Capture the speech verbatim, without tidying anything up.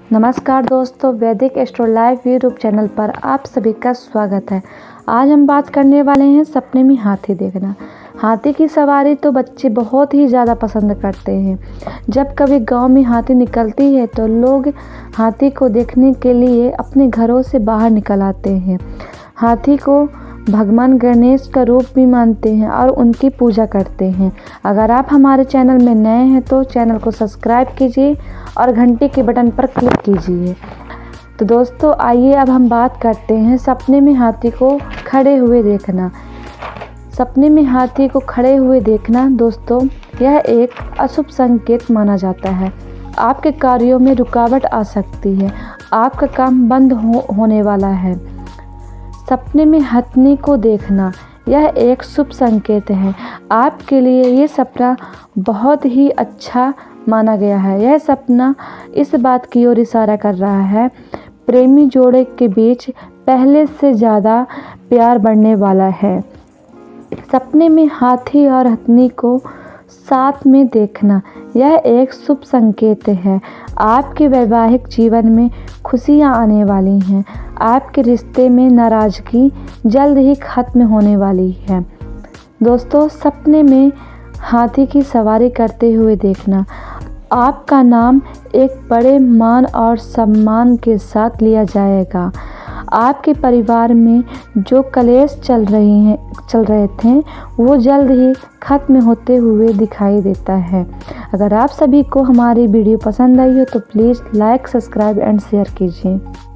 नमस्कार दोस्तों, वैदिक एस्ट्रो लाइव यूट्यूब चैनल पर आप सभी का स्वागत है। आज हम बात करने वाले हैं सपने में हाथी देखना। हाथी की सवारी तो बच्चे बहुत ही ज़्यादा पसंद करते हैं। जब कभी गांव में हाथी निकलती है तो लोग हाथी को देखने के लिए अपने घरों से बाहर निकल आते हैं। हाथी को भगवान गणेश का रूप भी मानते हैं और उनकी पूजा करते हैं। अगर आप हमारे चैनल में नए हैं तो चैनल को सब्सक्राइब कीजिए और घंटी के बटन पर क्लिक कीजिए। तो दोस्तों, आइए अब हम बात करते हैं सपने में हाथी को खड़े हुए देखना। सपने में हाथी को खड़े हुए देखना दोस्तों, यह एक अशुभ संकेत माना जाता है। आपके कार्यों में रुकावट आ सकती है, आपका काम बंद हो, होने वाला है। सपने में हाथी को देखना यह एक शुभ संकेत है। आपके लिए ये सपना बहुत ही अच्छा माना गया है। यह सपना इस बात की ओर इशारा कर रहा है, प्रेमी जोड़े के बीच पहले से ज़्यादा प्यार बढ़ने वाला है। सपने में हाथी और हथनी को साथ में देखना यह एक शुभ संकेत है। आपके वैवाहिक जीवन में खुशियां आने वाली हैं। आपके रिश्ते में नाराज़गी जल्द ही खत्म होने वाली है। दोस्तों, सपने में हाथी की सवारी करते हुए देखना आपका नाम एक बड़े मान और सम्मान के साथ लिया जाएगा। आपके परिवार में जो कलेश चल रही हैं चल रहे थे वो जल्द ही ख़त्म होते हुए दिखाई देता है। अगर आप सभी को हमारी वीडियो पसंद आई हो तो please like, subscribe and share कीजिए।